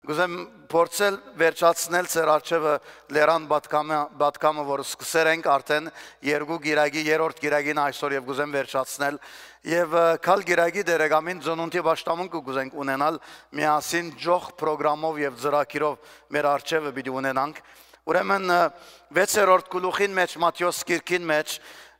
Գուզեմ փորձել վերջացնել ծեր արջևը լերան բատկամը, որ սկսեր ենք արդեն երկու գիրագի, երորդ գիրագին այսօր և գուզեմ վերջացնել և կալ գիրագի դերեգամին ծնունդի բաշտամունք գուզենք ունենալ միասին ջող պրոգրամով և ծրագիրով մեր արջևը պիտի ունենանք ուրեմն 6-րդ գլուխին մեջ Մատթեոս գիրքին մեջ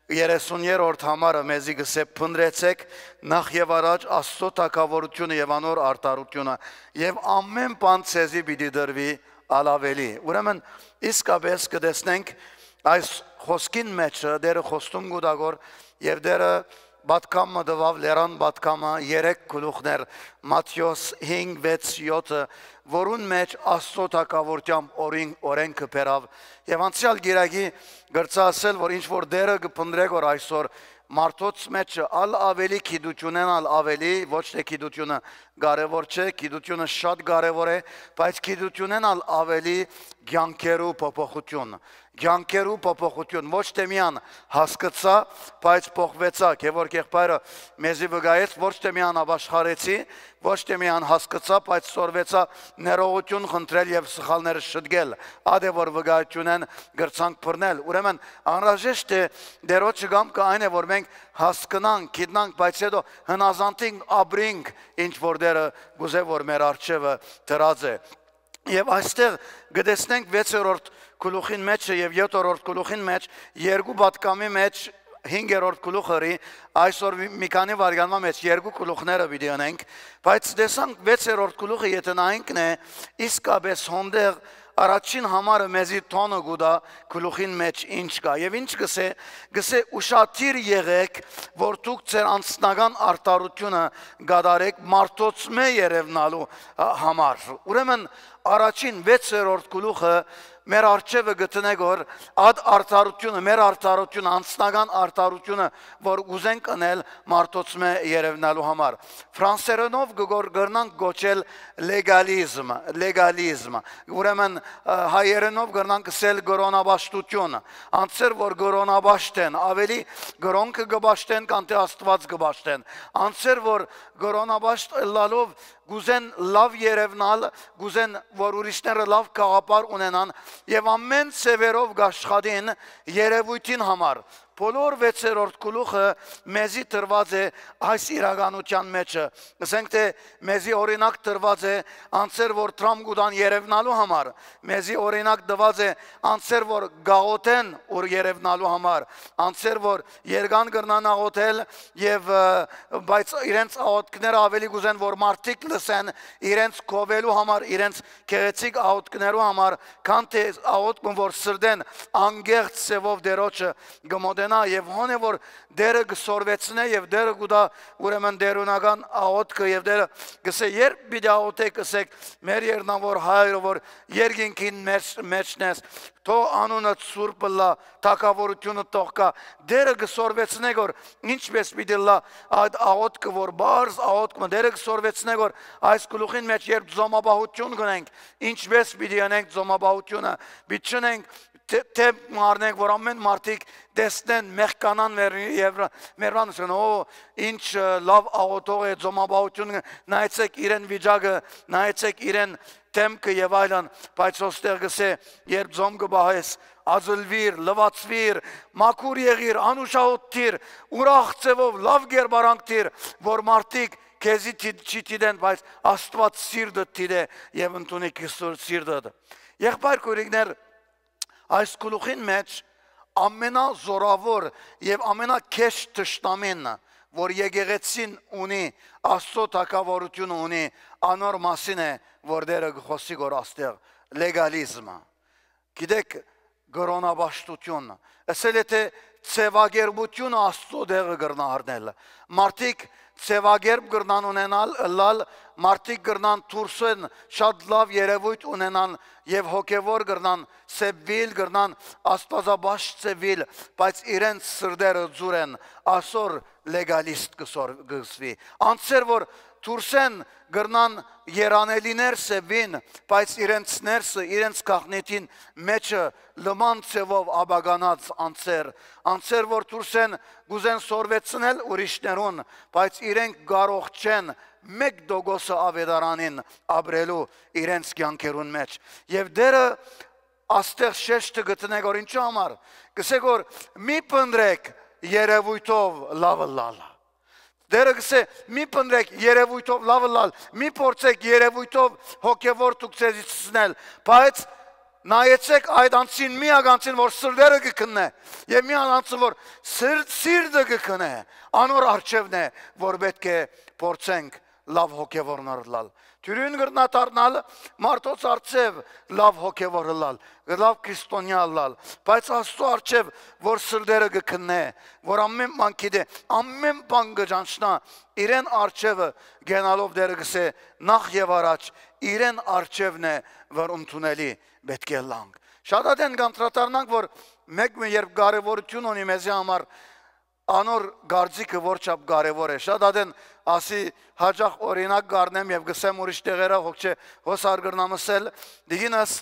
30-րդ համարը մեզի գսե փնտրեցեք նախ եւ առաջ Աստծո թագավորությունը եւ անոր արդարությունը եւ ամեն բան ցեզի պիտի դրվի ալավելի ուրեմն իսկապես կտեսնենք այս խոսքին մեջը դերը խոստում գուտագոր եւ դերը Բատկամը դվավ լերան բատկամը 3 գլուխներ Մատթեոս 5, 6, 7 որուն մեջ Աստծո թագավորությամբ օրենքը բերավ եւ անցյալ գիրագի գրծա ասել որ ինչ որ դերը կփնտրեք որ այսօր մարդոց մեջ ալ ավելի գիտությունն ալ ավելի ոչ թե գիտությունը կարևոր չէ գիտությունը շատ կարևոր է բայց գիտությունն ալ ավելի կյանքերու փոփոխություն կյանքերու փոփոխություն ոչ թե միան հասկացա բայց փոխվեցա որ եղբայրը մեզի վգայեց ոչ թե միան ապաշխարեցի ոչ թե միան հասկացա բայց սորվեցա ներողություն խնդրել եւ սխալները շտկել ադե որ վգայությունն գրցանք բռնել ուրեմն անհրաժեշտ է դերոջ գամքը այն է որ մենք հասկանանք գիտնանք բայց հետո հնազանդենք ապրենք ինչ որ դերը գուզե որ մեր արջևը դրած է եւ այստեղ գտեսնենք 6-րդ գլուխին մեջ եւ 7-րդ գլուխին մեջ երկու պատկամի մեջ 5-րդ գլուխը այսօր մի քանի վարյանվա մեջ երկու գլուխները պիտի անենք բայց տեսանք 6-րդ գլուխը եթե նայինքն է իսկապես հոնդեղ առաջին համարը մեզի տոնը գուտա գլուխին մեջ ինչ կա եւ ինչ գսե ուշադիր եղեք որ դուք ձեր անձնական արտարությունը գադարեք մարդոց մե երևնալու համար ուրեմն առաջին 6-րդ գլուխը մեր արջևը գտնեք որ ադ արտարությունը մեր արտարությունը անձնական արտարությունը որ ուզենք անել մարդոց մե երևնալու համար ֆրանսերենով գրնանք գոչել լեգալիզմ ուրեմն հայերենով գրնանք ասել գրոնաբաշտություն անցեր որ գրոնաբաշտեն ավելի գրոնքը գբաշտեն կանտե Աստված գբաշտեն անցեր որ գրոնաբաշտ լալով գուզեն լավ երևնալ գուզեն որ ուրիշները լավ գաղապար ունենան եւ ամեն ծևերով գաշխատին երևույթին համար բոլոր 6-րդ գլուխը մեզի տրված է այս իրականության մեջը ասենք թե մեզի օրինակ տրված է անցեր որ տրամ գուտան երևնալու համար մեզի օրինակ տված է անցեր որ գաղութեն որ երևնալու համար անցեր որ երգան կրնան աղոթել եւ բայց իրենց աղոթքները ավելի գուզեն որ մարդիկ լսեն իրենց կովելու համար իրենց գեղեցիկ աղոթքներու համար քան թե աղոթքն որ սրդեն անգեղծ ծևով դերոջը գմոդենա եւ հոնե որ դերը գսորվեցնե եւ դերը գուտա ուրեմն դերունական աղոթքը եւ դերը գսե երբ պիտի աղոթեք ասեք մեր երնավոր հայրը որ երկինքին մեջնես թո անունը սուրբ լա թակավորությունը տողկա դերը գսորվեցնեք որ ինչպես պիտի լա այդ աղոթքը որ բարձ աղոթքը դերը գսորվեցնեք որ այս գլուխին մեջ երբ զոմաբահություն գնենք ինչպես պիտի անենք զոմաբահությունը պիտի չնենք թե մարնենք որ ամեն մարդիկ տեսնեն մեղկանան մերվան ասեն օ ինչ լավ աղոթող է զոմաբահություն նայեցեք իրեն վիճակը նայեցեք իրեն դեմքը եւ այլն բայց ոստեղ գսե երբ զոմ կբահես ազլվիր լվացվիր մաքուր եղիր անուշահոտիր ուրախ ծևով լավ գերբարանքիր որ մարդիկ քեզի չիտեն բայց Աստված սիրտը տիրե եւ ընդունի Քրիստոս սիրտը եղբայր քույրիկներ այս գլուխին մեջ ամենազորավոր եւ ամենակեշ թշնամին որ եկեղեցին ունի Աստծո թագավորությունը ունի անոր մասին է որ դերը խոսի գոր աստեղ լեգալիզմը գիտեք գրոնաբաշտություն ասել է թե ծևագերբությունը Աստծո դերը գրնահարնել մարդիկ ծևագերբ գրնան ունենալ լալ մարդիկ գրնան թուրսեն շատ լավ երևույթ ունենան եւ հոգեվոր գրնան սեբիլ գրնան աստվածաբաշտ ծևիլ բայց իրենց սրդերը ձուր են ասոր լեգալիստ գսվի անցեր որ թուրսեն գրնան երանելիներ սեբին բայց իրենց ներսը իրենց կախնետին մեջը լման ծևով աբագանած անցեր որ թուրսեն գուզեն սորվեցնել ուրիշներուն բայց իրենք կարող չեն մեկ դոգոսը ավետարանին ապրելու իրենց կյանքերուն մեջ։ Եվ դերը աստեղ շեշտը գտնեք որ ինչու համար, գսեք որ մի պնդրեք երևույթով լավը լալը։ Դերը գսե մի պնդրեք երևույթով լավը լալ, մի փորձեք երևույթով հոգևոր դուք ձեզից ցնել, բայց նայեցեք այդ անցին միականցին որ սրդերը կքննե եւ մի անցը որ սիրտը կքննե անոր արժևն է որ պետք է փորձենք լավ հոգևորներ լալ Թյուրին գրնատառնալ մարդոց արծև լավ հոգևոր լալ լավ քրիստոնյա լալ բայց Աստծո արծև որ սրդերը կքննե որ ամեն բան գիտե ամեն բան կճանչնա իրեն արծևը գենալով դերը գսե նախ եւ առաջ իրեն արծևն է որ ընդունելի պետք է լանք շատ ադեն կանտրատարնանք որ մեկ երբ կարևորություն ունի մեզի համար անոր գարձիկը որ չափ կարևոր է շատ ադեն ասի հաջող օրինակ գառնեմ եւ գսեմ ուրիշ տեղերը հոգ չէ հոսար գրնամսել դիգինս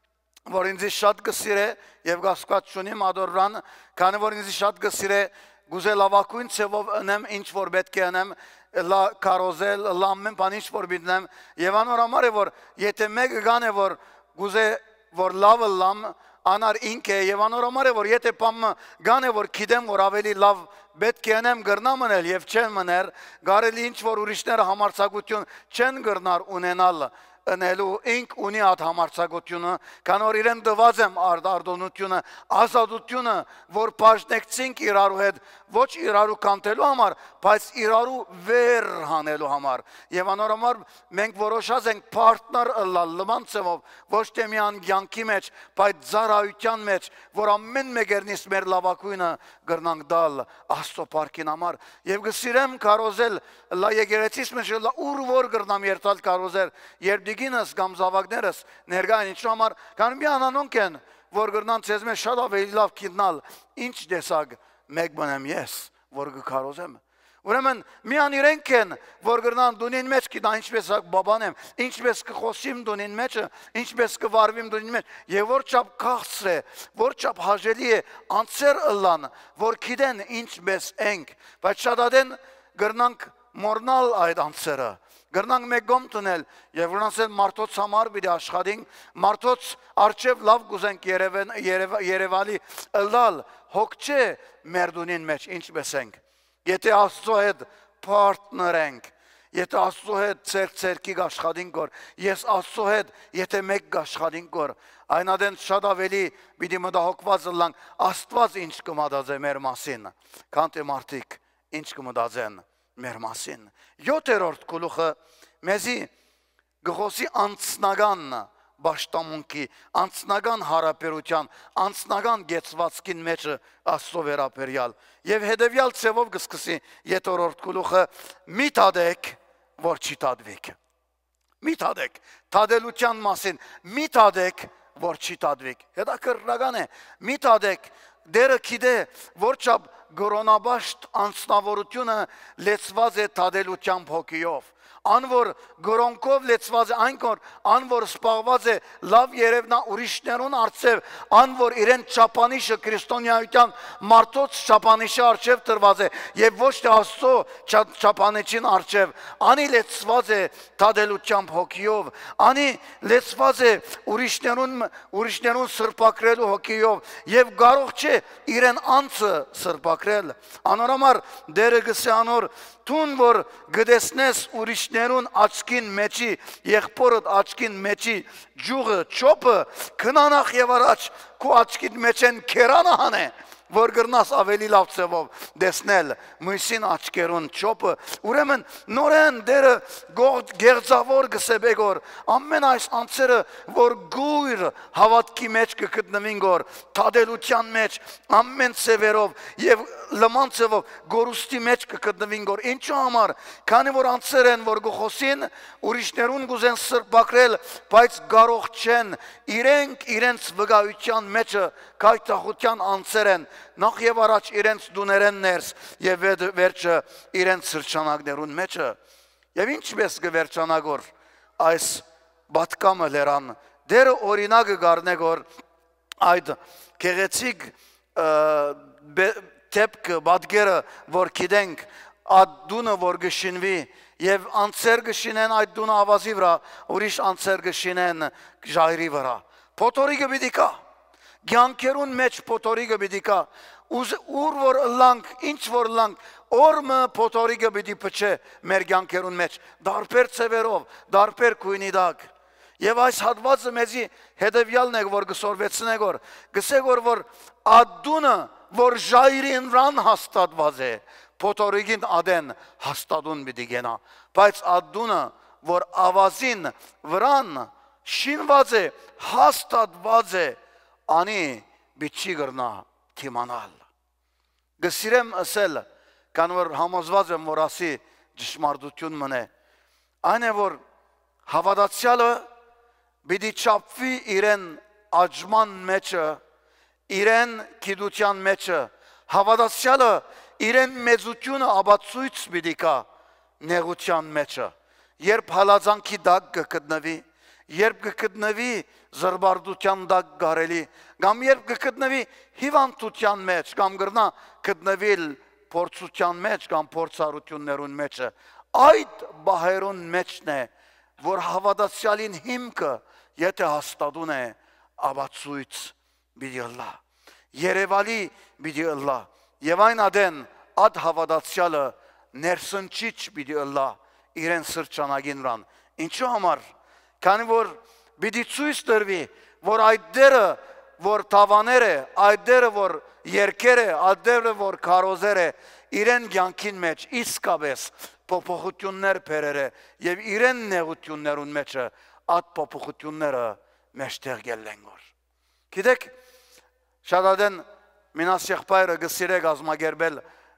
որ ինձ շատ գսիրե եւ գասկած չունիմ ադորրան քանի որ ինձ շատ գսիրե գուզե լավակույն ցևով ընեմ ինչ որ պետք է ընեմ լա կարոզել լամեն բան ինչ որ բիտնեմ եւ անոր համար է որ եթե մեկ գան է որ գուզե որ լավը լամ անար ինք է եւ անոր համար է որ եթե պամ գան է որ գիտեմ որ ավելի լավ պետք է անեմ գրնամ անել եւ չեն մներ գարելի ինչ որ ուրիշները համարցակություն չեն գրնար ունենալ ընելու ինք ունի այդ համարցակությունը քան որ իրեն դված եմ արտոնությունը ազատությունը որ բաժնեկցինք իրարու հետ ոչ իրարու կանտելու համար բայց իրարու վեր հանելու համար եւ անոր համար մենք որոշած ենք partner ըլլալ լմանցով ոչ թե միան կյանքի մեջ բայց զարայության մեջ որ ամեն մեկերնից մեր լավակույնը գրնանք դալ Աստծո парքին համար եւ գսիրեմ կարոզել լա եկեղեցիս մեջ լա ուր որ գրնամ երթալ կարոզել երբ դիգինս կամ զավակներս ներկային ինչու համար կան մի անանոնք են որ գրնան ցեզ մեջ շատ ավելի լավ գիտնալ ինչ տեսակ մեկ բանեմ ես որ գկարոզեմ ուրեմն միան իրենք են որ գրնան դունին մեջ գիտա ինչպես բաբանեմ ինչպես կխոսիմ դունին մեջ ինչպես կվարվիմ դունին մեջ եւ որ չափ քաղցր է որ չափ հաժելի է անցեր ըլլան որ գիտեն ինչպես ենք բայց շատ ադեն գրնանք մորնալ այդ անցերը գրնանք մեկ գոմ տնել եւ գրանցել մարդոց համար պիտի աշխատենք մարդոց արժեվ լավ գուզենք երևալի ըլլալ հոգ չէ մեր դունին մեջ ինչպես ենք եթե Աստծո հետ partner ենք եթե Աստծո հետ ցերկի աշխատենք որ ես Աստծո հետ եթե մեկ աշխատենք որ այնադեն շատ ավելի պիտի մտահոգված լանք Աստված ինչ կմտածե մեր մասին քան թե մարդիկ ինչ կմտածեն մեր մասին 7-րդ գլուխը մեզի գխոսի անձնական Բաշտամունքի, անձնական հարաբերության, անձնական գեցվածքին մեջ Աստծո վերաբերյալ եւ հետեւյալ ցևով կսկսի 7-րդ գլուխը մի տադեք որ չի տադվեք մի տադեք տադելության մասին մի տադեք որ չի տադվեք հետաքրքրական է մի տադեք դերը գիտե որ չափ գորոնաբաշտ անձնավորությունը լեցված է տադելության փոքիով անոր գորոնկով լեցված է այնքան անոր սպաղված է լավ երևնա ուրիշներուն արծև անոր իրեն չափանիշը քրիստոնեայության մարդոց չափանիշը արծև տրված է եւ ոչ թե Աստծո չափանիշին արծև անի լեցված է տադելության հոգիով անի լեցված է ուրիշներուն սրբակրելու հոգիով եւ կարող չէ իրեն անձը սրբակրել անորոմար դերը գսե անոր Տուն որ գտեսնես ուրիշներուն աչքին մեջի, եղբորդ աչքին մեջի ջուղը, չոպը, քնանախ եւ առաջ քո աչքին մեջ են քերանը հանե, որ գրնաս ավելի լավ ծևով դեսնել մույսին աչքերուն չոպը, ուրեմն նորեն դերը գեղձավոր գսեբեգոր, ամեն այս անցերը, որ գույր հավատքի մեջ կգտնվին գոր, տադելության մեջ, ամեն ծևերով եւ լման ծևով գորուստի մեջ կգտնվին գոր, ինչու համար, քանի որ անցեր են, որ գխոսին, ուրիշներուն գուզեն սրբակրել, բայց կարող չեն, իրենց վգայության մեջը կայտախության անցեր են, նախ եւ առաջ իրենց դուներեն ներս եւ վերջը իրենց սրճանակներուն մեջը եւ ինչպես կվերջանագոր այս բատկամը լերան դերը օրինակը գարնեգոր այդ գեղեցիկ տեպքը բադգերը որ գիտենք ադդունը որ գշինվի եւ անցեր գշինեն այդ դունը ավազի վրա, ուրիշ անցեր գշինեն ժայռի վրա։ Փոթորիկը պիտի կա։ Գյանքերուն մեջ փոթորիկը պիտի կա։ Ուր որ լանք, ինչ որ լանք, օրմը փոթորիկը պիտի փչե մեր գյանքերուն մեջ, դարբեր ծևերով, դարբեր քույնի դակ։ Եվ այս հատվածը մեզի հետևյալն է, որ գսորվեցնեք որ, գսեք որ ադդունը, որ ժայռին վրան հաստատված է, փոթորիկին ադեն հաստատուն պիտի գենա, բայց ադդունը, որ ավազին վրան շինված է, հաստատված է, անի բիչի գրնա թիմանալ։ Գսիրեմ ասել, կան որ համոզված եմ, որ ասի ճշմարտություն մնե, այն է, որ հավատացյալը պիտի չափվի իրեն աջման մեջը, իրեն գիտության մեջը, հավատացյալը իրեն մեծությունը աբացույց պիտի կա նեղության մեջը, երբ հալածանքի դակ կգտնվի, երբ կգտնվի զրբարդության դակ գարելի, կամ երբ կգտնվի հիվանդության մեջ, կամ գրնա գտնվիլ փորձության մեջ, կամ փորձառություններուն մեջը, այդ բահերուն մեջն է, որ հավատացյալին հիմքը, եթե հաստատուն է, աբացույց պիտի ըլլա, երևալի պիտի ըլլա, եւ այն ադեն ադ հավատացյալը ներսնչիչ պիտի ըլլա իրեն սրճանագին վրան, ինչու համար, քանի որ պիտի ցույց տրվի, որ այդ դերը, որ թավաներ է, այդ դերը, որ երկեր է, այդ դերը, որ քարոզեր է, իրեն կյանքին մեջ իսկապես փոփոխություններ բերեր է, եւ իրեն նեղություններուն մեջը այդ փոփոխությունները մեջտեղ գելեն որ։ Գիտեք, շատ ադեն մինաս եղբայրը գսիրե գազմագերբել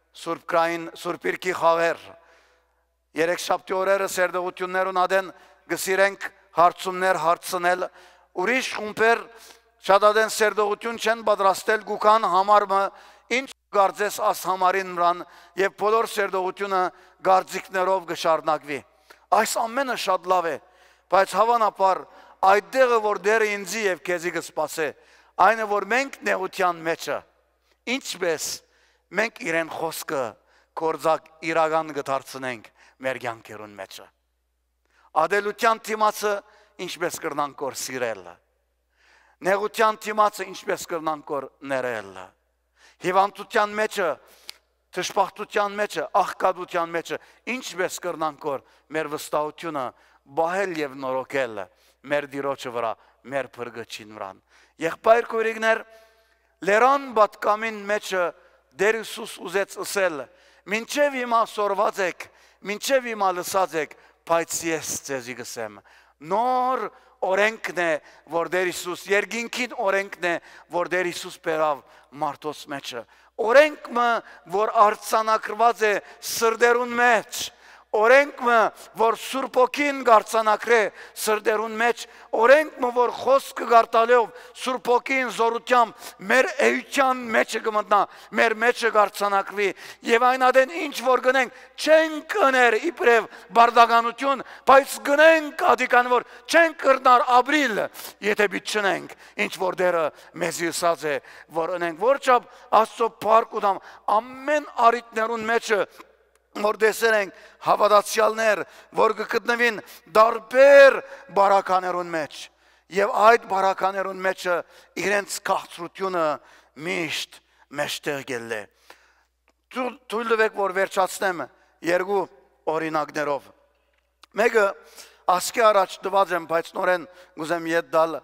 Սուրբ Իրքի խաղեր, երեքշաբթի օրերը սերդողություններուն ադեն գսիրենք հարցումներ հարցնել, ուրիշ խումբեր շատ ադեն սերդողություն չեն պատրաստել գուքան համարը, ինչ գարձես աս համարին մրան և բոլոր սերդողությունը գարձիկներով գշարնակվի։ Այս ամենը շատ լավ է, բայց հավանապար այդ դեղը, որ դերը ինձի և կեզի կսպասե, այն է, որ մենք նեղության մեջը, ինչպես մենք իրեն խոսքը կործակ իրական գտարցնենք մեր կյանքերուն մեջը։ Ադելության թիմացը ինչպես կրնան կոր սիրել, նեղության թիմացը ինչպես կրնան կոր ներել, հիվանդության մեջը, թշպախտության մեջը, աղքատության մեջը, ինչպես կրնան կոր մեր վստահությունը բահել և նորոգել մեր դիրոջը վրա, մեր փրկչին վրան։ Եղբայր քույրիկներ, լերան պատկամին մեջը Դեր Հիսուս ուզեց ասել, մինչև հիմա սորված եք, մինչև հիմա լսած եք, բայց ես ձեզի գսեմ, նոր օրենքն է, որ Դեր Հիսուս, երկինքին օրենքն է, որ Դեր Հիսուս բերավ մարդոց մեջը, օրենքը, որ արձանագրված է սրդերուն մեջ, օրենքը, որ Սուրբ Հոգին գարցանակրե սրդերուն մեջ, օրենքը, որ խոսքը գարտալով Սուրբ Հոգին զորությամբ մեր էության մեջը կմտնա, մեր մեջը գարցանակրվի, եւ այն ադեն ինչ որ գնենք, չենք կներ իբրև բարդականություն, բայց գնենք ադիկան, որ չենք կրնար ապրիլ, եթե բիտ չնենք, ինչ որ դերը մեզի ըսած է, որ ընենք, որչապ Աստծո փառք ուտամ, ամեն արիտներուն մեջը որ դեսեր ենք հավատացյալներ, որ կգտնվին դարբեր բարականերուն մեջ, և այդ բարականերուն մեջը իրենց քաղցրությունը միշտ մեջտեղ գել է։ Թույլ տվեք, որ վերջացնեմ երկու օրինակներով։ Մեկը ասկի առաջ տված եմ, բայց նորեն գուզեմ ետ դալ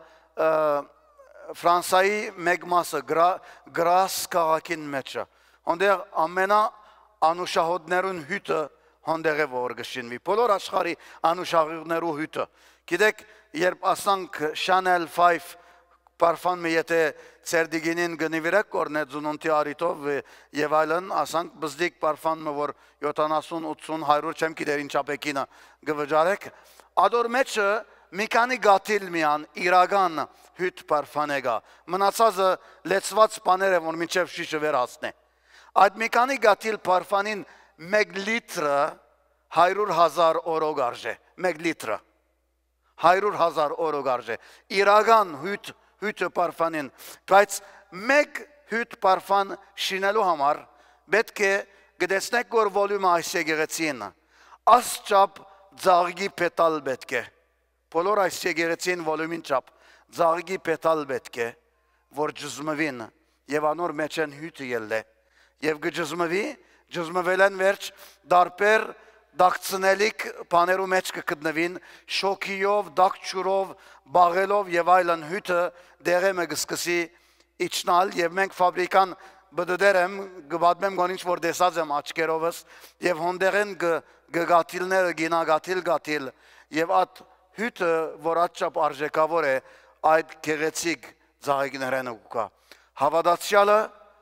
Ֆրանսայի մեկ մասը, Գրաս քաղաքին մեջը, հոնդեղ ամենա անուշահոդներուն հյութը հոնդեղ է որ գշինվի, բոլոր աշխարի անուշահոդներու հյութը։ Գիտեք, երբ ասանք Chanel 5 պարֆանմը եթե ծերդիգինին գնիվիրեք կորնետ զունունտի արիտով և այլն, ասանք բզդիկ պարֆանմը, որ 70, 80, 100 չեմ գիտեր ինչ ապեկինը գվջարեք, ադոր մեջը մի քանի գաթիլ միան իրական հյութ պարֆանեգա, մնացածը լեցված պաներ է, որ մինչև շիշը վերացն է։ Այդ մի քանի գաթիլ պարֆանին 1 լիտրը 100,000 օրո գարժե, 1 լիտրը 100,000 օրո գարժե, իրական հյութը պարֆանին, բայց մեկ հյութ պարֆան շինելու համար պետք է գտեսնեք որ վոլյումը այս եկեղեցին ասճապ ձաղգի պետալ պետք է բոլոր այս եկեղեցին վոլյումին ճապ ձաղգի պետալ պետք է որ ջզմվին եւ անոր մեջ են հյութը ելլե եւ գջզմվի ջզմվել են վերջ դարբեր դակցնելիք բաներու մեջ կգտնվին շոկիով դակչուրով բաղելով եւ այլն հյութը դեղը մգսկսի իջնալ եւ մենք ֆաբրիկան բդդերեմ գբադմեմ գոնինչ որ դեսած եմ աչքերովս եւ հոնդերեն գգաթիլները գինագաթիլ գաթիլ եւ at հյութը որ աչապ արժեքավոր է այդ գեղեցիկ ձայգներն ուկա հավատացյալը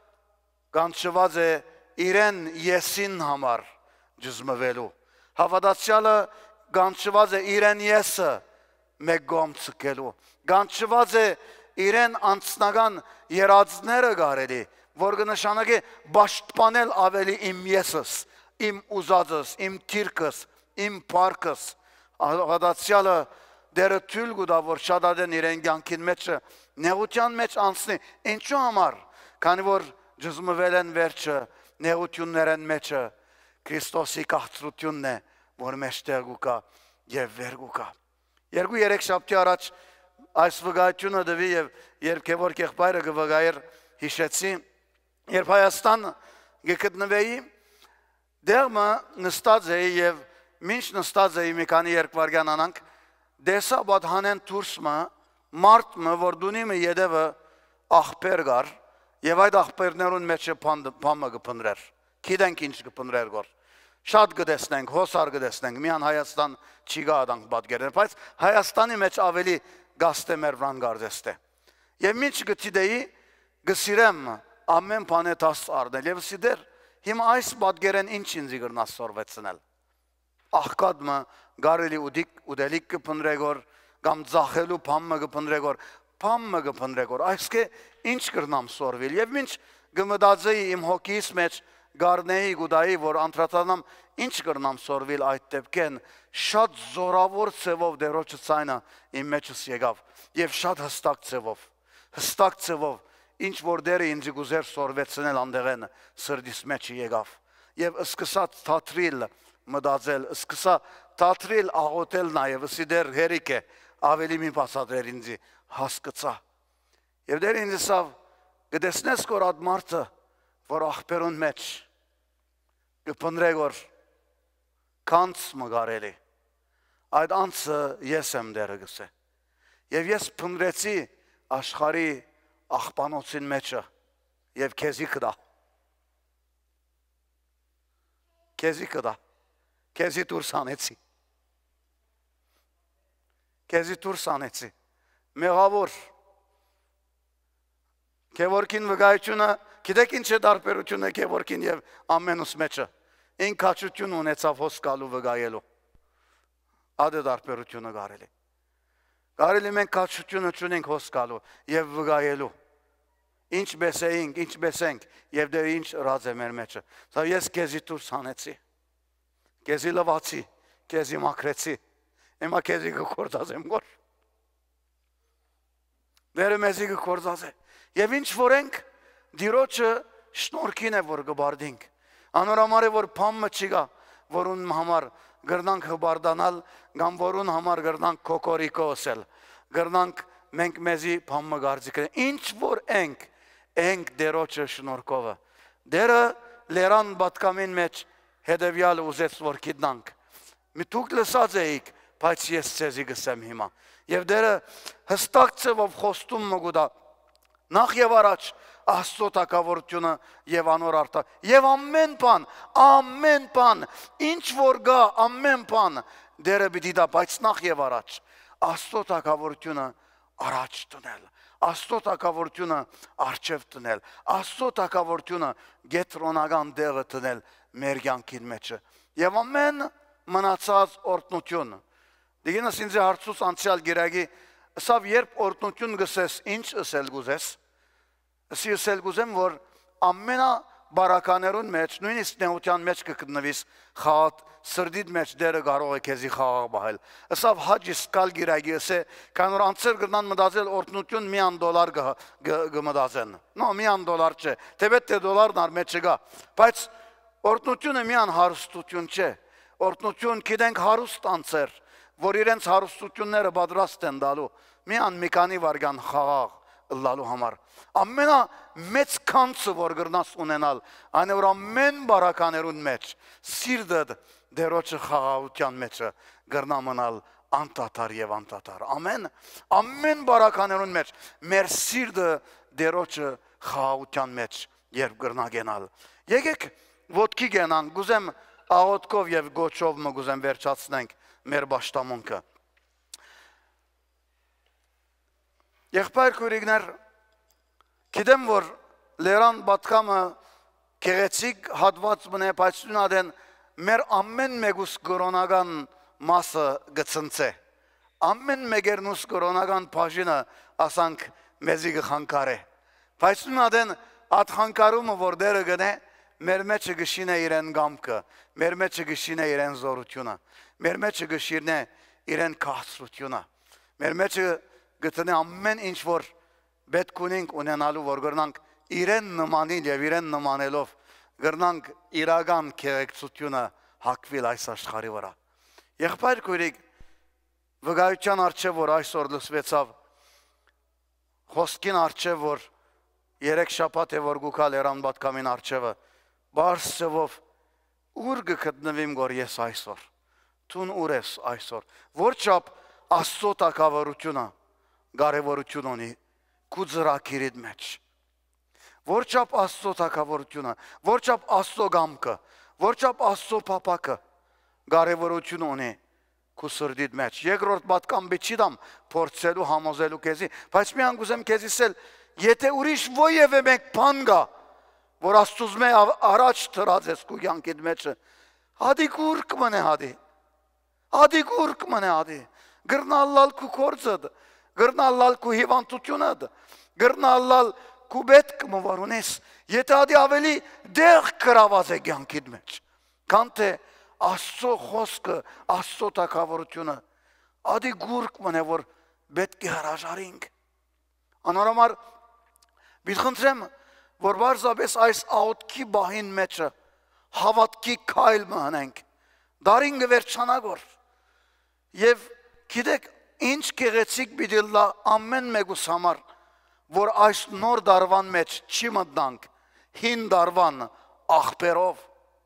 կանչված է իրեն եսին համար ջզմվելու հավատացյալը կանչված է իրեն եսը մեկ գոմ ցկելու կանչված է իրեն անձնական երազները գարելի որ կնշանակի պաշտպանել ավելի իմ եսս իմ ուզածս իմ թիրքս իմ փառքս հավատացյալը դերը թույլ գուտա որ շատ ադեն իրեն կյանքին մեջը նեղության մեջ անցնի ինչու համար քանի որ ջզմվել են վերջը նեղություններն մեջը Քրիստոսի կաղծրությունն է որ մեջտեղ գուկա եւ վեր գուկա 2-3 շաբթի առաջ այս վկայությունը դվի եւ երբ քեվոր կեղբայրը գվգայր հիշեցի երբ Հայաստան գտնվեի դերմը նստած էի եւ մինչ նստած էի մի քանի երկվարգան անանք դեսա բադ հանեն թուրսմը մարդը որ դունիմը յետևը աղբեր գար եւ այդ աղբերներուն մեջ փամը գփնրեր գիտենք ինչ գփնրեր գոր շատ գտեսնենք հոսար գտեսնենք միան Հայաստան չի գադանք բադգերներ բայց Հայաստանի մեջ ավելի գաստեմեր վրան գարդեստե եւ ինչ գտիդեի գսիրեմ ամեն բանը տաս արդել եւ սիդեր հիմա այս բադգերեն ինչ ինձի գրնաս սորվեցնել աղկադմը գարելի ուդելիք կփնրեգոր կամ ձախելու փամը կփնրեգոր այսքե ինչ կրնամ սորվել եւ ինչ գմդածեի իմ հոգիս մեջ գարնեի գուդայի որ անդրադառնամ ինչ կրնամ սորվել այդ դեպքեն շատ զորավոր ցևով դերոջը ցայնը իմ մեջս եկավ եւ շատ հստակ ցևով ինչ որ դերը ինձ գուզեր սորվեցնել անդեղեն սրդիս մեջ եկավ եւ սկսած թատրիլ մտածել սկսա թատրիլ աղոթել նաեւ սիդեր հերիք է ավելի մի բացատրեր ինձ հասկացա եւ դեր ինձ սավ գտեսնես որ այդ մարդը որ աղբերուն մեջ կփնրեգոր կանց մգարելի այդ անցը ես եմ դերը գսե եւ ես փնրեցի աշխարի աղբանոցին մեջը եւ քեզի կդա քեզի դուրս անեցի մեղավոր քեվորքին վկայությունը գիտեք ինչ է դարբերությունը քեվորքին եւ ամենուս մեջը ինքաչություն ունեցավ հոսկալու վկայելու ադե դարբերությունը գարելի մենք քաչությունը ունենք հոսկալու եւ վկայելու ինչ բեսենք եւ դե ինչ ռազ է մեր մեջը սա ես քեզի դուրս անեցի քեզի լվացի քեզի մաքրեցի Ema քեզի կկործածեմ գոր Դերը մեզի կկործած է Եվ ինչ որ ենք դիրոջը շնորհքին է որ գբարդինք Անորամար է որ փամը չկա որուն համար գրնանք հբարդանալ կամ որուն համար գրնանք կոկորիկոսել գրնանք մենք մեզի փամը գարձիկը ինչ որ ենք դերոջը շնորհքովը Դերը լերան բատկամին մեջ հետևյալ ուզեց որ գիտնանք Մի դուք լսած էիք բայց ես ցեզի գսեմ հիմա եւ դերը հստակ ծավով խոստում մգուտա նախ եւ առաջ Աստծո տակավորությունը եւ անոր արտա եւ ամեն բան ինչ որ գա ամեն բան դերը պիտի դա բայց նախ եւ առաջ Աստծո տակավորությունը առաջ տնել Աստծո տակավորությունը արժև տնել Աստծո տակավորությունը գետրոնական դեղը տնել մեր կյանքին մեջը եւ ամեն մնացած օրտնություն Դիգինս ինձ հարցուց անցյալ գիրագի Սավ երբ օրտնություն գսես ինչ ասել գուզես Ասի ասել գուզեմ որ ամենա բարականերուն մեջ նույնիսկ նեղության մեջ կգտնվիս խաղատ սրդիդ մեջ դերը կարող է քեզի խաղաղ բահել Ասավ հաջի սկալ գիրագի ասե քան որ անցեր գտնան մտածել օրտնություն $1,000 գմտածեն No $1,000 չէ թեպետ թե դոլարն ար մեջ չգա բայց օրտնությունը միան հարստություն չէ, օրտնություն գիտենք հարուստ անձեր, որ իրենց հարստությունները պատրաստ են դալու, միան մի քանի վարգան խաղաղ լալու համար։ Ամենամեծ քանցը, որ գրնաս ունենալ, այն որ ամեն բարականերուն մեջ սիրտը դերոջը խաղաղության մեջը գրնա մնալ անտատար եւ անտատար։ Ամեն բարականերուն մեջ մեր սիրտը դերոջը խաղաղության մեջ երբ գրնա գնալ։ Եկեք ոտքի գնանք, գուզեմ աղոթքով եւ գոչով մգուզեմ վերջացնենք մեր պաշտամունքը։ Եղբայր քույրիկներ, գիտեմ որ լերան պատկամը գեղեցիկ հատված մնե, բայց նույնադեն մեր ամեն մեկուս կորոնական մասը գծնցե։ Ամեն մեկերնուս կորոնական բաժինը ասանք մեզի գխանկար է։ Բայց նույնադեն այդ խանկարումը որ դերը գնե, մեր մեջը գշինե իրեն գամքը, մեր մեջը գշինե իրեն զորությունը, մեր մեջը գշինե իրեն քաղցրությունը, մեր մեջը գտնե ամեն ինչ որ պետք ունենք ունենալու, որ գրնանք իրեն նմանիլ եւ իրեն նմանելով գրնանք իրական քեղեցությունը հակվիլ այս աշխարհի վրա։ Եղբայր քույրիկ, վկայության արչեւ որ այսօր լսվեցավ, խոսքին արչեւ որ երեք շաբաթ է որ գուքալ երան պատկամին արչևը, բարսևով ուր գտնվիմ գոր ես այսօր, տուն ուր ես այսօր, որ չապ Աստծո տակավարությունը կարևորություն ունի քու ծրագիրիդ մեջ, որ չապ Աստծո տակավարությունը, որ չապ Աստծո գամքը, որ չապ Աստծո փապակը կարևորություն ունի քու սրդիդ մեջ։ Երկրորդ պատկամ բիչիդամ փորձելու համոզելու քեզի, բայց մի անգուզեմ քեզի սել եթե ուրիշ ոևէ մեկ բան կա, որ Աստծուց մե առաջ թրած ես քու կյանքիդ մեջը, հադի կուր կմնե հադի, հադի կուր կմնե հադի, գրնալալ քու կորձդ, գրնալալ քու հիվանդությունդ, գրնալալ քու պետքը որ ունես, եթե հադի ավելի դեղ կրաված է կյանքիդ մեջ, քան թե Աստծո խոսքը, Աստծո տակավորությունը, հադի կուր կմնե որ պետք է հրաժարինք։ Անորոմար Բիդ խնդրեմ, որ բարձաբես այս աղոտքի բահին մեջը հավատքի քայլ մհնենք, դարին գվերջանագոր, և գիտեք ինչ գեղեցիկ բիդիլլա ամեն մեկուս համար, որ այս նոր դարվան մեջ չի մտնանք, հին դարվան աղբերով,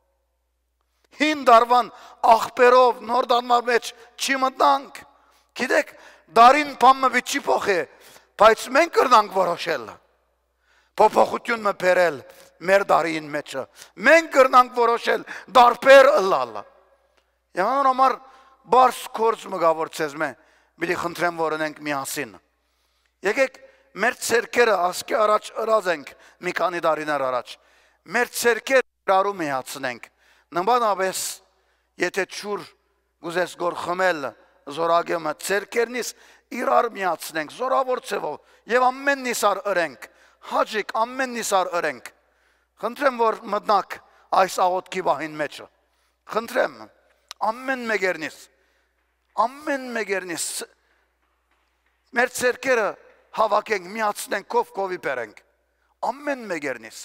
հին դարվան աղբերով նոր դարվան մեջ չի մտնանք, գիտեք դարին պամը բիտ չի փոխե, բայց մենք կրնանք որոշել, փոփոխություն մը բերել մեր դարին մեջը, մենք կրնանք որոշել դարբեր ըլլալ։ Եվան համար բարս կորձ մգավոր ցեզ մե, բիլի խնդրեմ որ ունենք միասին։ Եկեք մեր ցերկերը ասկի առաջ ըրած ենք մի քանի դարիներ առաջ, մեր ցերկերը իրարու միացնենք, նմանապես եթե չուր գուզես գոր խմել զորագեմը ցերկերնից իրար միացնենք զորավոր ցևով եւ ամեն նիսար ըրենք, հաջիկ ամեն նիսար ըրենք, խնդրեմ որ մտնակ այս աղոտքի բահին մեջը, խնդրեմ ամեն մեկերնից մեր ցերկերը հավաքենք, միացնենք, կովի բերենք, ամեն մեկերնից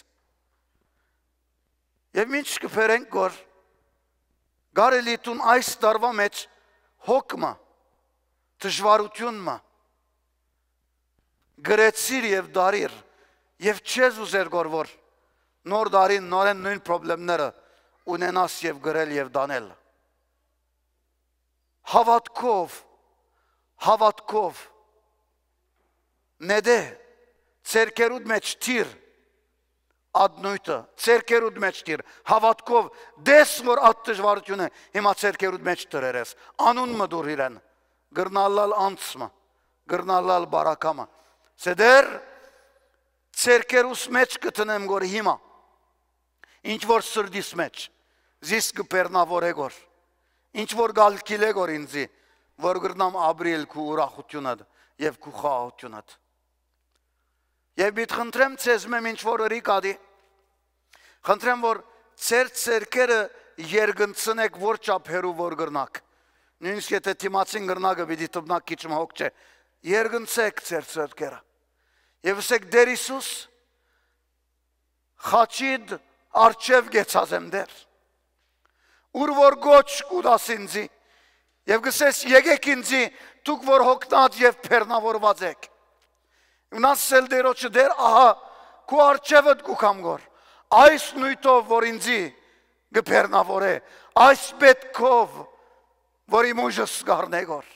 եւ ինչ կբերենք որ գարելի տուն այս դարվա մեջ հոգմը դժվարությունը գրեցիր եւ դարիր եւ չես ուզեր որ նոր դարին նորեն նույն խնդիրները ունենաս եւ գրել եւ դանել հավատքով նեդե ցերկերուդ մեջ թիր adnuyta, cerkerud meçtir, havatkov, desvor attıjvartune, hima cerkerud meçtir eres. Anun mı dur hiren? Gırnallal antsma, gırnallal barakama. Seder, cerkerus meç kıtınem gor hima. İnç vor sırdis meç, zisk perna vor egor. İnç vor galkile gor inzi, vor gırnam abril ku urahutyunad, yev ku xahutyunad. Եվ բիտ խնդրեմ ցեզ մեմ ինչ որ ռիկադի խնդրեմ որ ծեր ցերկերը երգնցնեք որ չափերու որ գրնակ նույնիսկ եթե թիմացին գրնակը պիտի տպնակ քիչ հոգ չէ երգնցեք ծեր ցերկերը եւ ասեք դեր Հիսուս խաչիդ արջև գեցած եմ դեր։ Ուր որ գոչ կուտաս ինձի, եւ գսես եկեք ինձի, դուք որ հոգնած եւ բեռնավորված եք։ Ունասել դերոջը դեր, ահա, քու արջևդ կուքամ գոր, այս նույթով, որ ինձի գբեռնավոր է, այս պետքով, որ իմ ուժս գարնե գոր,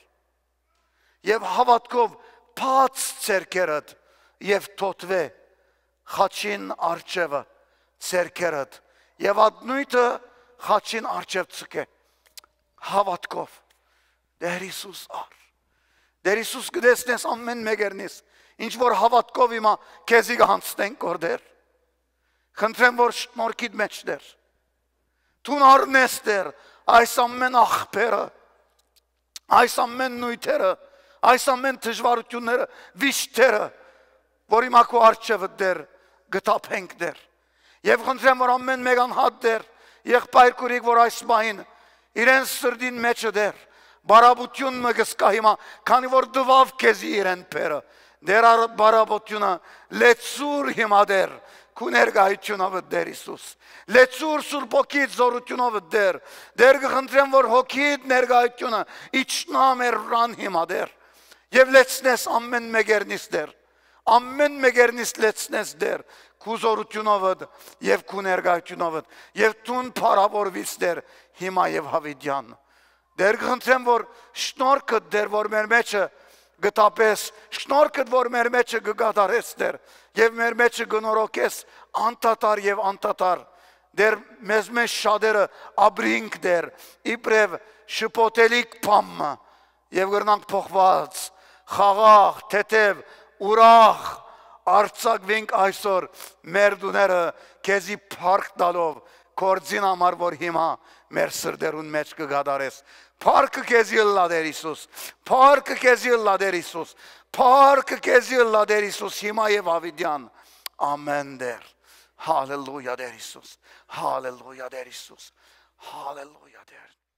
եւ հավատքով փած ցերկերդ եւ թոթվե խաչին արջևը ցերկերդ եւ adnույթը խաչին արջև ցկե հավատքով Դեր Հիսուս ար Դեր Հիսուս գտեսնես ամեն մեկերնից ինչ որ հավատքով հիմա քեզի գանցնենք կորդեր խնդրեմ որ շնորհքիդ մեջ դեր Տուն առնես դեր այս ամեն աղբերը այս ամեն նույթերը այս ամեն դժվարությունները վիշտերը որ հիմա քո արջևը դեր գտափենք դեր եւ խնդրեմ որ ամեն մեկ անհատ դեր եղբայր քուրիկ որ այս մահին իրեն սրդին մեջը դեր բարաբություն մգսկա հիմա քանի որ դվավ քեզի իրեն փերը դեր բարաբությունը լեցուր հիմա դեր քու ներկայությունով դեր Հիսուս լեցուր սուրբոքիդ զորությունով դեր գխնդրեմ որ հոգիդ ներկայությունը իջնա մեր ռան հիմա դեր եւ լեցնես ամեն մեկերնից դեր ամեն մեկերնից լեցնես դեր քու զորությունով եւ քու ներկայությունով եւ տուն փարավորվից դեր հիմա եւ հավիդյան դեր գխնդրեմ որ շնորհքը դեր որ մեր մեջը գտապես շնորհքը որ մեր մեջը գգադարես դեր եւ մեր մեջը գնորոքես անտատար եւ անտատար դեր մեզ մեջ շատերը աբրինք դեր իբրև շփոթելիք փամը եւ գրնանք փոխված խաղաղ թեթև ուրախ արցակվենք այսօր մեր դուները քեզի փառք տալով կորձին համար որ հիմա մեր սրդերուն մեջ կգադարես փառքը քեզի լա դեր Հիսուս փառքը քեզի լա դեր Հիսուս փառքը քեզի լա դեր Հիսուս հիմա եւ ավիդյան ամեն դեր հալելույա դեր Հիսուս հալելույա դեր Հիսուս հալելույա դեր